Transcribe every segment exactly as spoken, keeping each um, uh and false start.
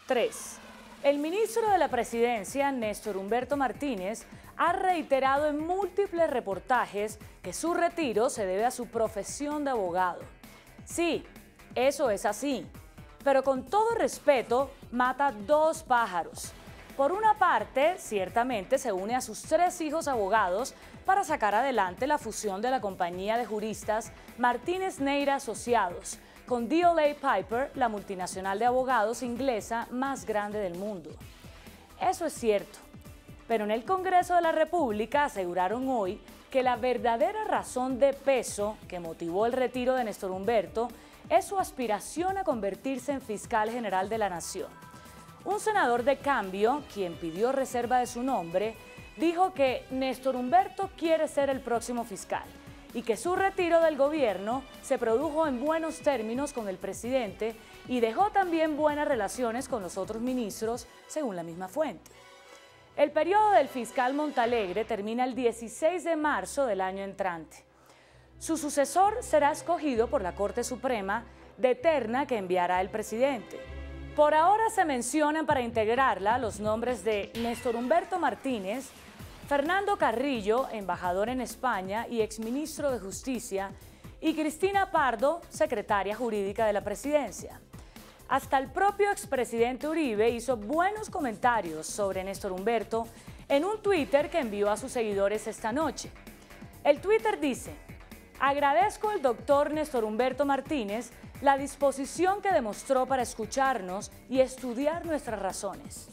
tres. El ministro de la Presidencia, Néstor Humberto Martínez, ha reiterado en múltiples reportajes que su retiro se debe a su profesión de abogado. Sí, eso es así, pero con todo respeto, mata dos pájaros. Por una parte, ciertamente se une a sus tres hijos abogados para sacar adelante la fusión de la compañía de juristas Martínez Neira Asociados con D L A Piper, la multinacional de abogados inglesa más grande del mundo. Eso es cierto, pero en el Congreso de la República aseguraron hoy que la verdadera razón de peso que motivó el retiro de Néstor Humberto es su aspiración a convertirse en fiscal general de la Nación. Un senador de Cambio, quien pidió reserva de su nombre, dijo que Néstor Humberto quiere ser el próximo fiscal y que su retiro del gobierno se produjo en buenos términos con el presidente y dejó también buenas relaciones con los otros ministros, según la misma fuente. El periodo del fiscal Montalegre termina el dieciséis de marzo del año entrante. Su sucesor será escogido por la Corte Suprema de terna que enviará el presidente. Por ahora se mencionan para integrarla los nombres de Néstor Humberto Martínez, Fernando Carrillo, embajador en España y exministro de Justicia, y Cristina Pardo, secretaria jurídica de la presidencia. Hasta el propio expresidente Uribe hizo buenos comentarios sobre Néstor Humberto en un Twitter que envió a sus seguidores esta noche. El Twitter dice: agradezco al doctor Néstor Humberto Martínez la disposición que demostró para escucharnos y estudiar nuestras razones.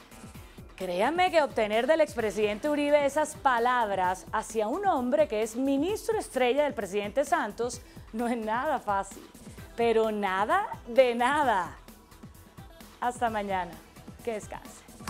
Créanme que obtener del expresidente Uribe esas palabras hacia un hombre que es ministro estrella del presidente Santos no es nada fácil, pero nada de nada. Hasta mañana, que descanse.